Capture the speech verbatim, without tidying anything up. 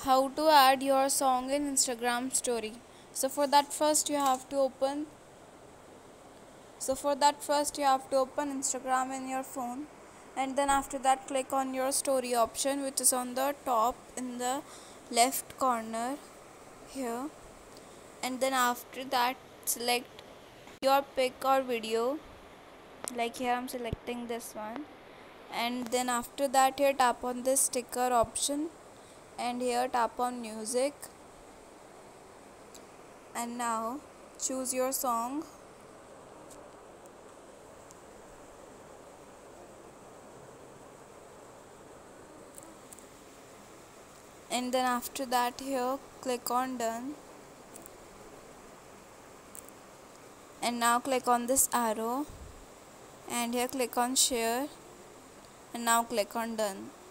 how to add your song in Instagram story. So for that first you have to open so for that first you have to open Instagram in your phone, and then after that click on your story option, which is on the top in the left corner here, and then after that select your pic or video. Like here I'm selecting this one, and then after that here tap on this sticker option, and here tap on music, and now choose your song, and then after that here click on done, and now click on this arrow, and here click on share, and now click on done.